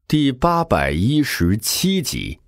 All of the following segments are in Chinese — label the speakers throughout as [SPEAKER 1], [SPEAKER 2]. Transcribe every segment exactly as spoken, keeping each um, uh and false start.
[SPEAKER 1] 第八百一十七集，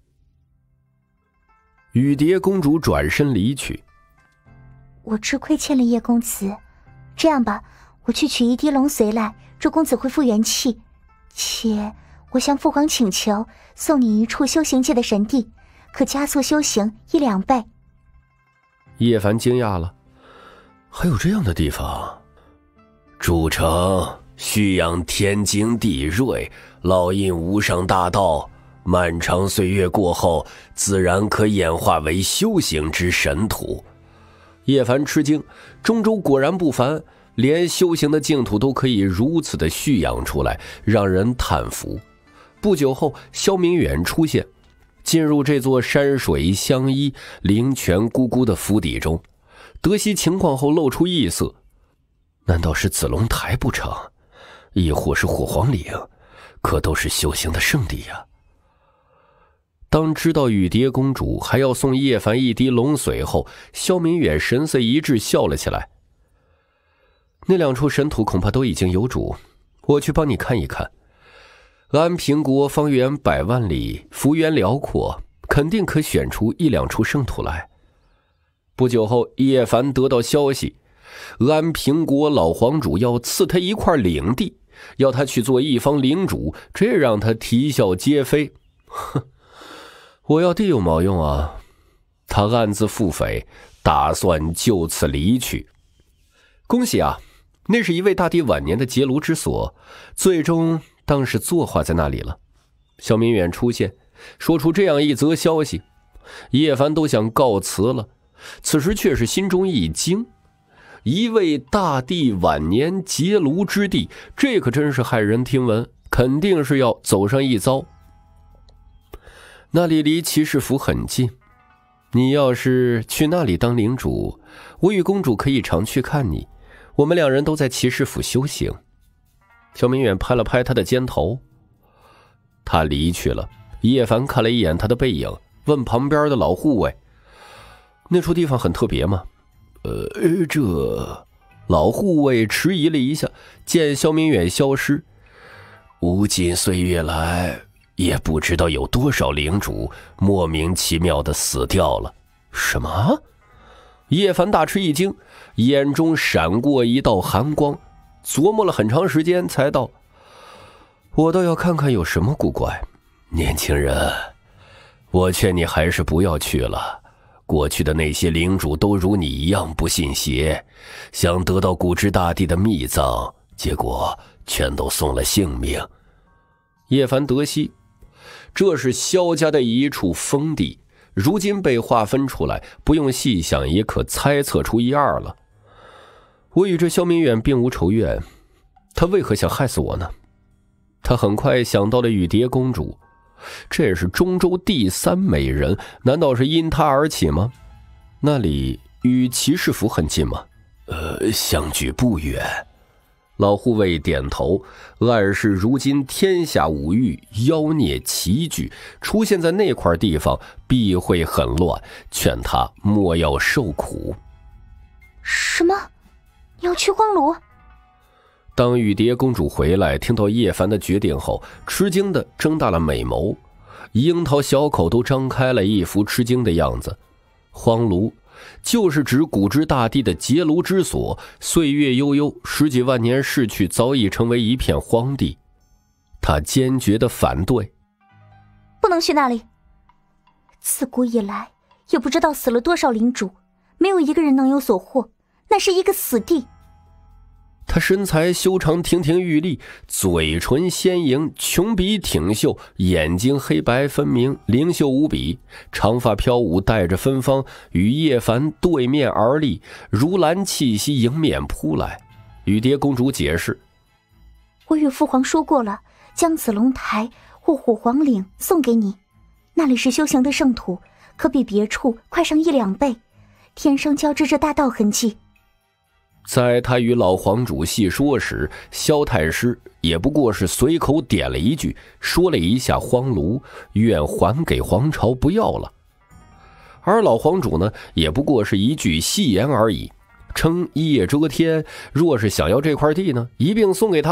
[SPEAKER 1] 雨蝶公主转身离去。
[SPEAKER 2] 我吃亏欠了叶公子，这样吧，我去取一滴龙髓来，助公子恢复元气。且我向父皇请求，送你一处修行界的神地，可加速修行一两倍。
[SPEAKER 1] 叶凡惊讶了，还有这样的地方？
[SPEAKER 3] 主城蓄养天经地瑞，烙印无上大道，漫长岁月过后，自然可演化为修行之神土。
[SPEAKER 1] 叶凡吃惊，中州果然不凡，连修行的净土都可以如此的蓄养出来，让人叹服。不久后，萧明远出现，进入这座山水相依、灵泉咕咕的府邸中，得悉情况后露出异色。难道是紫龙台不成？亦或是火皇岭？可都是修行的圣地呀。当知道雨蝶公主还要送叶凡一滴龙髓后，萧明远神色一致，笑了起来。那两处神土恐怕都已经有主，我去帮你看一看。安平国方圆百万里，幅员辽阔，肯定可选出一两处圣土来。不久后，叶凡得到消息，安平国老皇主要赐他一块领地，要他去做一方领主，这让他啼笑皆非。哼，我要地有毛用啊！他暗自腹诽，打算就此离去。恭喜啊，那是一位大帝晚年的结庐之所，最终当是作画在那里了。萧明远出现，说出这样一则消息，叶凡都想告辞了，此时却是心中一惊。一位大帝晚年结庐之地，这可真是骇人听闻，肯定是要走上一遭。那里离骑士府很近，你要是去那里当领主，我与公主可以常去看你，我们两人都在骑士府修行。萧明远拍了拍他的肩头。他离去了，叶凡看了一眼他的背影，问旁边的老护卫：那处地方很特别吗？
[SPEAKER 3] 呃，这
[SPEAKER 1] 老护卫迟疑了一下，见萧明远消失，
[SPEAKER 3] 无尽岁月来，也不知道有多少领主莫名其妙的死掉了。
[SPEAKER 1] 什么？叶凡大吃一惊，眼中闪过一道寒光，琢磨了很长时间才道：我倒要看看有什么古怪。
[SPEAKER 3] 年轻人，我劝你还是不要去了。过去的那些领主都如你一样不信邪，想得到古之大帝的秘藏，结果全都送了性命。
[SPEAKER 1] 叶凡得悉，这是萧家的一处封地，如今被划分出来，不用细想也可猜测出一二了。我与这萧明远并无仇怨，他为何想害死我呢？他很快想到了雨蝶公主，这是中州第三美人，难道是因她而起吗？那里与骑士府很近吗？
[SPEAKER 3] 呃，相距不远。
[SPEAKER 1] 老护卫点头，暗示如今天下五域妖孽齐聚，出现在那块地方必会很乱，劝他莫要受苦。
[SPEAKER 2] 什么？你要去荒庐？
[SPEAKER 1] 当雨蝶公主回来，听到叶凡的决定后，吃惊的睁大了美眸，樱桃小口都张开了，一副吃惊的样子。荒庐就是指古之大帝的结庐之所，岁月悠悠，十几万年逝去，早已成为一片荒地。他坚决地反对，
[SPEAKER 2] 不能去那里。自古以来，也不知道死了多少领主，没有一个人能有所获，那是一个死地。
[SPEAKER 1] 他身材修长，亭亭玉立，嘴唇鲜莹，琼鼻挺秀，眼睛黑白分明，灵秀无比，长发飘舞，带着芬芳，与叶凡对面而立，如兰气息迎面扑来。雨蝶公主解释：
[SPEAKER 2] 我与父皇说过了，将紫龙台或火皇岭送给你，那里是修行的圣土，可比别处快上一两倍，天生交织着大道痕迹。
[SPEAKER 1] 在他与老皇主细说时，萧太师也不过是随口点了一句，说了一下荒庐，愿还给皇朝不要了。而老皇主呢，也不过是一句戏言而已，称一叶遮天，若是想要这块地呢，一并送给他了。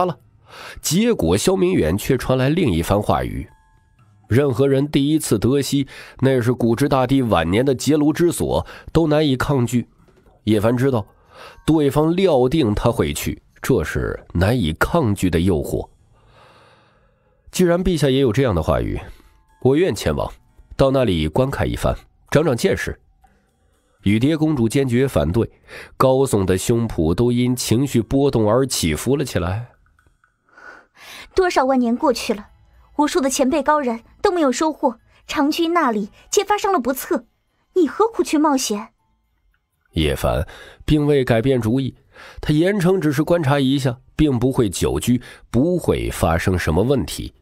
[SPEAKER 1] 结果萧明远却传来另一番话语。任何人第一次得悉那是古之大帝晚年的结庐之所，都难以抗拒。叶凡知道对方料定他会去，这是难以抗拒的诱惑。既然陛下也有这样的话语，我愿前往，到那里观看一番，长长见识。雨蝶公主坚决反对，高耸的胸脯都因情绪波动而起伏了起来。
[SPEAKER 2] 多少万年过去了，无数的前辈高人都没有收获，长居那里皆发生了不测，你何苦去冒险？
[SPEAKER 1] 叶凡并未改变主意，他严称只是观察一下，并不会久居，不会发生什么问题。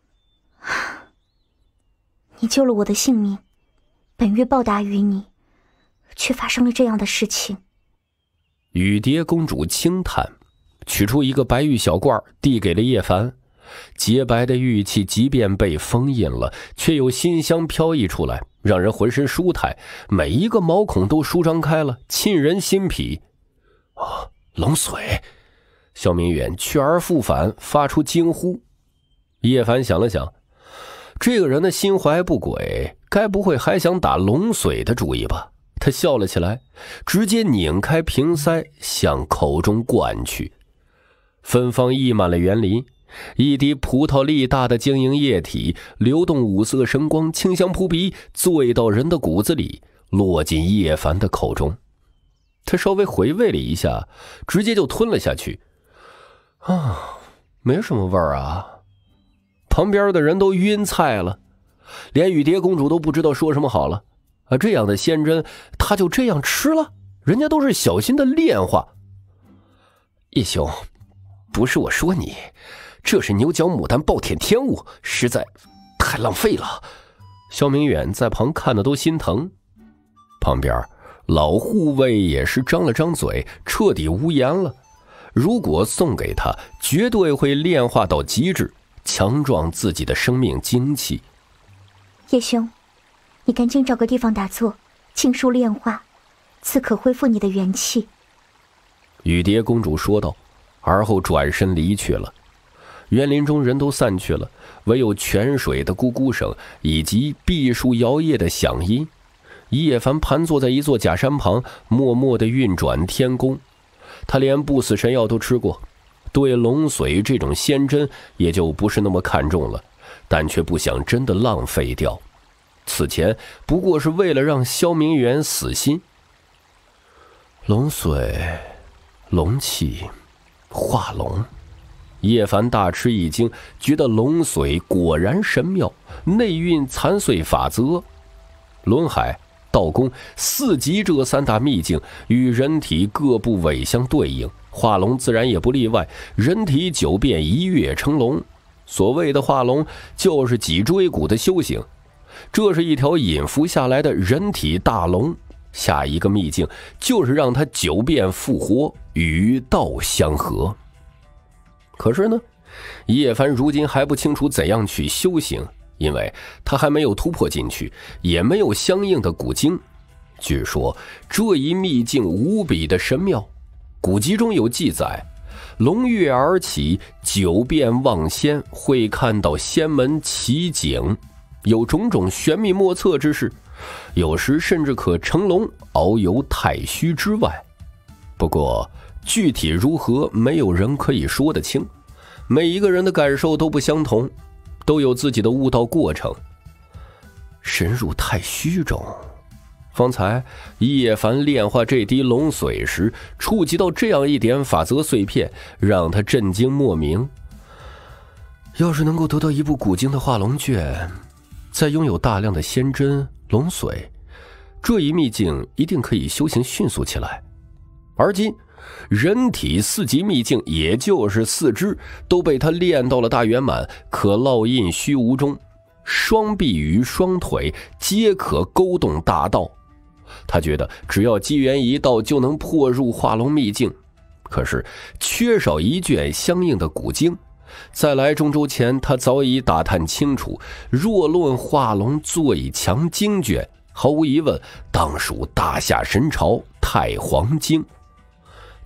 [SPEAKER 2] 你救了我的性命，本欲报答于你，却发生了这样的事情。
[SPEAKER 1] 雨蝶公主轻叹，取出一个白玉小罐递给了叶凡。洁白的玉器即便被封印了，却有馨香飘溢出来，让人浑身舒泰，每一个毛孔都舒张开了，沁人心脾。啊，龙髓！萧明远去而复返，发出惊呼。叶凡想了想，这个人的心怀不轨，该不会还想打龙髓的主意吧？他笑了起来，直接拧开瓶塞，向口中灌去。芬芳溢满了园林，一滴葡萄粒大的晶莹液体流动，五色神光，清香扑鼻，醉到人的骨子里，落进叶凡的口中。他稍微回味了一下，直接就吞了下去。啊，没什么味儿啊。旁边的人都晕菜了，连雨蝶公主都不知道说什么好了。啊，这样的仙针，他就这样吃了？人家都是小心的炼化。叶兄，不是我说你，这是牛角牡丹暴殄天物，实在太浪费了。萧明远在旁看的都心疼。旁边老护卫也是张了张嘴，彻底无言了。如果送给他，绝对会炼化到极致，强壮自己的生命精气。
[SPEAKER 2] 叶兄，你赶紧找个地方打坐，静数炼化，此可恢复你的元气。
[SPEAKER 1] 雨蝶公主说道，而后转身离去了。园林中人都散去了，唯有泉水的咕咕声以及碧树摇曳的响音。叶凡盘坐在一座假山旁，默默地运转天宫。他连不死神药都吃过，对龙髓这种仙针也就不是那么看重了，但却不想真的浪费掉。此前不过是为了让萧明远死心。龙髓，龙气，化龙。叶凡大吃一惊，觉得龙髓果然神妙，内蕴残碎法则。轮海、道宫、四极这三大秘境与人体各部位相对应，化龙自然也不例外。人体九变一跃成龙，所谓的化龙就是脊椎骨的修行。这是一条隐伏下来的人体大龙，下一个秘境就是让它九变复活，与道相合。可是呢，叶凡如今还不清楚怎样去修行，因为他还没有突破进去，也没有相应的古经。据说这一秘境无比的神妙，古籍中有记载，龙跃而起，九变望仙，会看到仙门奇景，有种种玄秘莫测之事，有时甚至可乘龙遨游太虚之外。不过具体如何，没有人可以说得清，每一个人的感受都不相同，都有自己的悟道过程。深入太虚中，方才叶凡炼化这滴龙髓时，触及到这样一点法则碎片，让他震惊莫名。要是能够得到一部古经的化龙卷，再拥有大量的仙针龙髓，这一秘境一定可以修行迅速起来。而今人体四级秘境，也就是四肢都被他练到了大圆满，可烙印虚无中，双臂与双腿皆可勾动大道。他觉得只要机缘一到，就能破入化龙秘境，可是缺少一卷相应的古经。在来中州前，他早已打探清楚，若论化龙最强经卷，毫无疑问当属大夏神朝太黄经。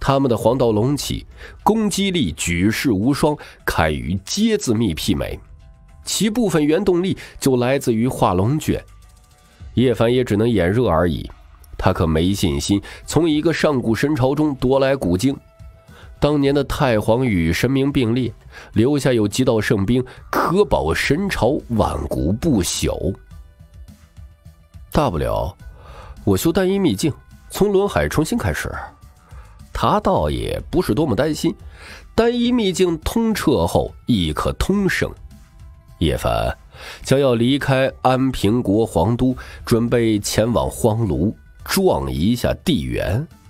[SPEAKER 1] 他们的黄道隆起，攻击力举世无双，堪与阶字秘媲美，其部分原动力就来自于画龙卷。叶凡也只能眼热而已，他可没信心从一个上古神朝中夺来古经。当年的太皇与神明并列，留下有几道圣兵，可保神朝万古不朽。大不了我修单一秘境，从轮海重新开始。他倒也不是多么担心，单一秘境通彻后亦可通圣。叶凡将要离开安平国皇都，准备前往荒庐撞一下地缘。